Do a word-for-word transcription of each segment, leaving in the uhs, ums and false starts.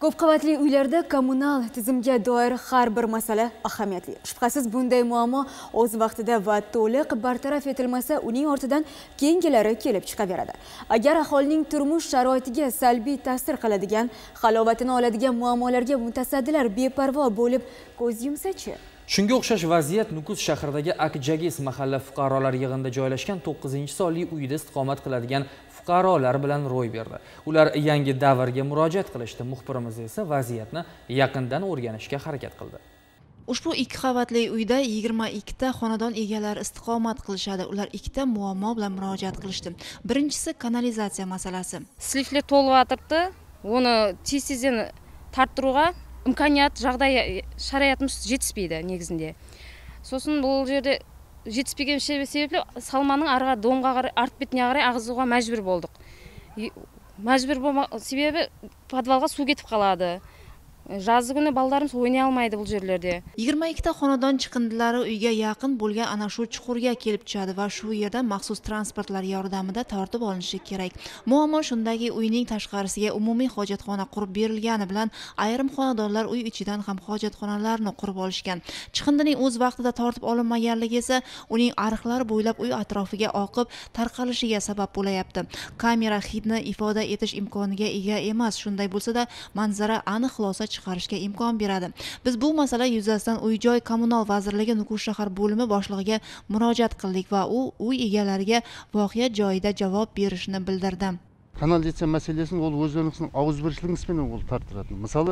Ko'p qavatli uylarda kommunal tizimga doir har bir masala ahamiyatli. Shubhasiz bunday muammo o'z vaqtida va to'liq bartaraf etilmasa, uning ortidan keyingilari kelib chiqaveradi. Agar aholining turmush sharoitiga salbiy ta'sir qiladigan, halovatini oladigan muammolarga mutasaddilar beparvo bo'lib ko'z yumsa-chi? Shunga o'xshash vaziyat Nukus shahridagi Akjagis mahalla fuqarolar yig'inida joylashgan to'qqizinchi sonli uyda istiqomat qiladigan fuqarolar bilan ro'y berdi. Ular yangi davrga murojaat qilishdi. Muxbirimiz esa vaziyatni yaqindan o'rganishga harakat qildi. Ushbu ikki qavatli uyda yigirma ikkita xonadon egalari istiqomat qilishadi. Ular ikkita muammo bilan murojaat qilishdi. Birinchisi kanalizatsiya masalasi. Slifler to'lib o'tiribdi. Uni tez-tezdan tarttiruga imkoniyat, жағдай sharoitimiz жетіспейді негізінде. Сосын бұл жерде жетіспеген себепле салманың арыға доңға қарай, артып бетіне қарай ағызуға мәжбүр болдық. Мәжбүр болма себебі подвалға су кетіп қалады. Жазы күні балдарымыз ойнай алмайды бұл жерлерде. yigirma ikkita xonadon chiqindilari uyga yaqin bo'lgan ana shu chuqurga kelib tushadi va shu yerdan maxsus transportlar yordamida tortib olinishi kerak. Muammo shundaki, uyning tashqarisiga umumiy hojatxona qurib berilgani bilan ayrim xonadonlar uy ichidan ham hojatxonalarni qurib olishgan. Chiqindining o'z vaqtida tortib olinmaganligi esa uning ariqlari bo'ylab uy atrofiga oqib tarqalishiga sabab bo'layapti. Kamera hidni ifoda etish imkoniga ega emas. Shunday bo'lsa-da, manzara aniq xulosa chiqarishga imkon beradi. Biz bu masala yuzasidan Uy-joy kommunal vazirligi Nukus shahar bo'limi boshlig'iga murojaat qildik va u uy egalariga voqea joyida javob berishni bildirdi. Kanalizatsiya masalasini ол o'zlarining og'izbirchiligisidan ол tartiradi. Мысалы,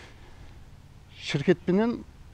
shirkatbilan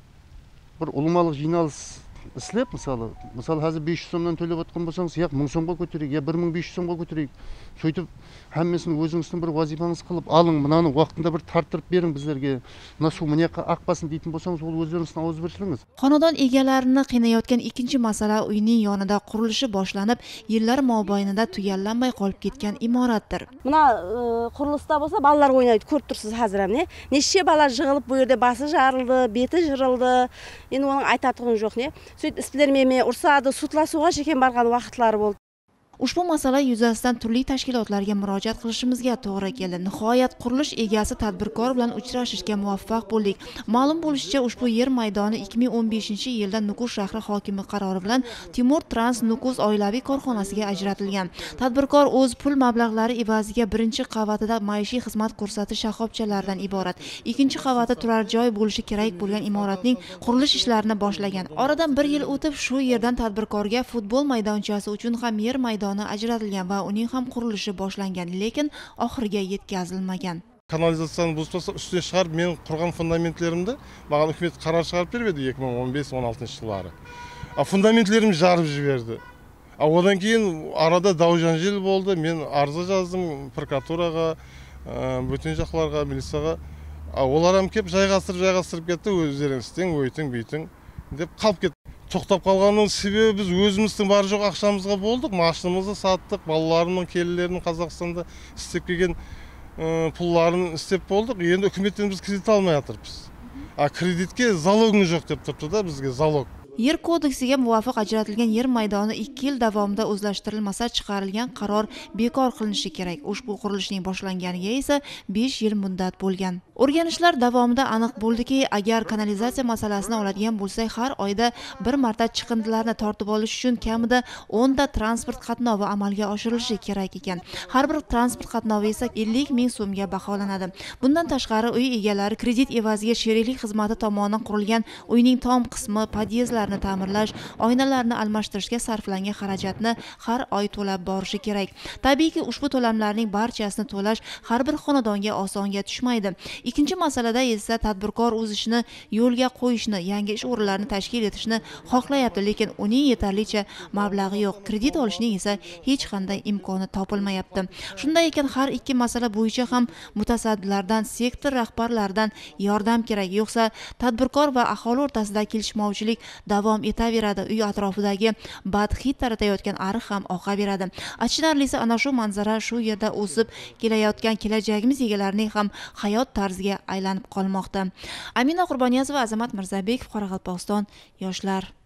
bir ulumalik jinoz islab, мысалы, мысалы hozir besh yuz so'mdan to'lab o'tgan bo'lsangiz, yo'q ming so'mga ko'taring, yo bir ming besh yuz so'mga ko'taring. Сөйтіп, hammasini o'zingizning bir vazifangiz qilib aling, bunani vaqtida bir tartib bering bizlarga. Mana shu bunaqa aqpasin deytin bo'lsangiz, u o'zingizning o'zbirchilingiz. Xonadon egalarini qiynayotgan ikkinchi masala uyning yonida qurilishi boshlanib, yillar mobaynida tugallanmay qolib ketgan imoratdir. Buna qurilishda bo'lsa, balalar o'ynaydi, ko'rib tursiz hozir ham, ne? Necha bala yig'ilib bu yerda basi jarildi, beti jirildi. Endi uning aytadigan yo'q, ne? Сөйтіп isplarimga ursadi, sudlashuga shekan borgan vaqtlari bo'ldi. Ushbu masala yuzasidan turli tashkilotlarga murojaat qilishimizga to'g'ri keldi. Nihoyat qurilish egasi tadbirkor bilan uchrashishga muvaffaq bo'ldik. Ma'lum bo'lishicha, ushbu yer maydoni ikki ming o'n beshinchi yilda Nukus shahri hokimi qarori bilan Timur Trans Nukus oilaviy korxonasiga ajratilgan. Tadbirkor o'z pul mablag'lari evaziga birinchi qavatida maishiy xizmat ko'rsatish shoxobchalaridan iborat. Ikkinchi qavatda turar joy bo'lishi kerak bo'lgan imoratning qurilish ishlarini boshlagan. Oradan bir yil o'tib, shu yerdan tadbirkorga futbol maydonchasi uchun ham yer maydoni ajratilgan va uning ham qurilishi boshlangan, lekin oxiriga yetkazilmagan. Kanalizatsiyani buzsa ustiga chiqarib, men qurgan fundamentlerimni mаған hukumat qaror chiqarib berdi ikki ming o'n besh o'n oltinchi yilları. A fundamentlerim jarib jiberdi. A odan keyin arada davjanjil bo'ldi. Men arza жаздым prokuraturaga, бүтін жақтарға, милицияға. Олар ham kelib жайғастырып, жайғастырып кетті, өздерің істең, өйтің, бүйтің деп қалып кетті. Тоқтап қалғанның себебі біз өзіміздің бар жоқ ақшамызға болдық, машинамызды саттық, балаларымның келілерінің Қазақстанда істеп келген пұлларын істеп болдық. Енді үкіметтен біз кредит алмай жатырмыз. А кредитке залогыңыз жоқ деп тұрды да бізге залог. Yer kodeksiga muvofiq ajratilgan yer maydoni ikki yil davomida o'zlashtirilmasa chiqarilgan qaror bekor qilinishi kerak. Ushbu qurilishning boshlanganiga esa besh yil muddat bo'lgan. O'rganishlar davomida aniq bo'ldiki, agar kanalizatsiya masalasini oladigan bo'lsak, har oyda bir marta chiqindilarni tortib olish uchun kamida o'n ta transport qatnovi amalga oshirilishi kerak ekan. Har bir transport qatnovi esa ellik ming so'mga baholanadi. Bundan tashqari uy egalari kredit evaziga sheriklik xizmati tomonidan qurilgan uyning tom qismi, podyezdlar ta'mirlash, oynalarni almashtirishga sarflangan xarajatni har oy to'lab borishi kerak. Tabiiyki, ushbu to'lamlarning barchasini to'lash har bir xonadonga osonga tushmaydi. Ikkinchi masalada esa tadbirkor o'z ishini yo'lga qo'yishni, yangi ish o'rinlarini tashkil etishni xohlayapti, lekin uning yetarlicha mablag'i yo'q. Kredit olishning esa hech qanday imkoni topilmayapti. Shunday ekan, har ikki masala bo'yicha ham mutasaddilardan, sektor rahbarlaridan yordam kerak, yo'qsa tadbirkor va aholi o'rtasida kelishmovchilik davom etaveradi. Uy atrofidagi badhid taratayotgan ariq ham oqaveradi. Achinarlisi, ana shu manzara shu yerda o'sib kelayotgan kelajagimiz egalarining ham hayot tarziga aylanib qolmoqda. Amina Qurboniyazova, Azamat Mirzabekov, Qoraqalpog'iston yoshlar.